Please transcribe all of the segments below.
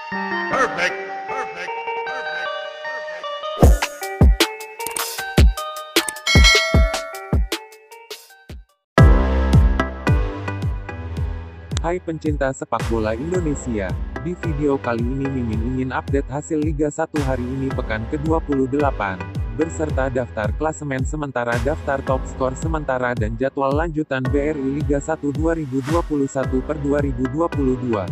Perfect. Perfect. Perfect. Hai pencinta sepak bola Indonesia, di video kali ini Mimin ingin update hasil Liga 1 hari ini pekan ke-28, beserta daftar klasemen sementara, daftar top skor sementara dan jadwal lanjutan BRI Liga 1 2021/2022.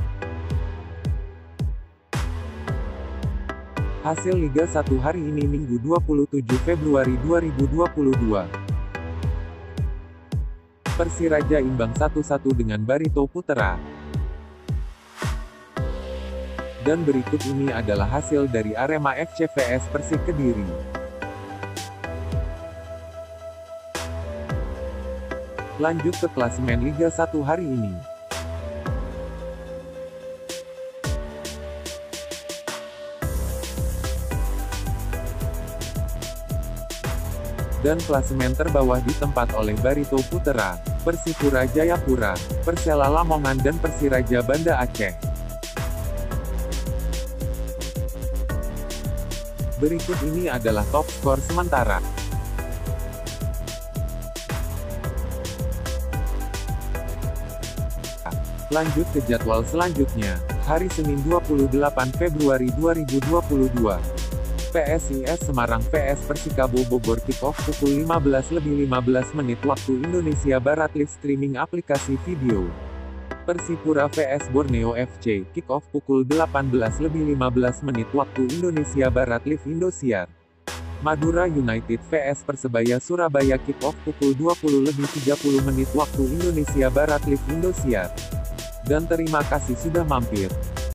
Hasil Liga 1 hari ini Minggu 27 Februari 2022. Persiraja imbang 1-1 dengan Barito Putra. Dan berikut ini adalah hasil dari Arema FC vs Persik Kediri. Lanjut ke klasemen Liga 1 hari ini. Dan klasemen terbawah ditempati oleh Barito Putra, Persipura Jayapura, Persela Lamongan dan Persiraja Banda Aceh. Berikut ini adalah top skor sementara. Lanjut ke jadwal selanjutnya, hari Senin 28 Februari 2022. PSIS Semarang vs Persikabo Bogor, kick off pukul 15:15 waktu Indonesia Barat, live streaming aplikasi video. Persipura vs Borneo FC, kick off pukul 18:15 waktu Indonesia Barat, live Indosiar. Madura United vs Persebaya Surabaya, kick off pukul 20:30 waktu Indonesia Barat, live Indosiar. Dan terima kasih sudah mampir.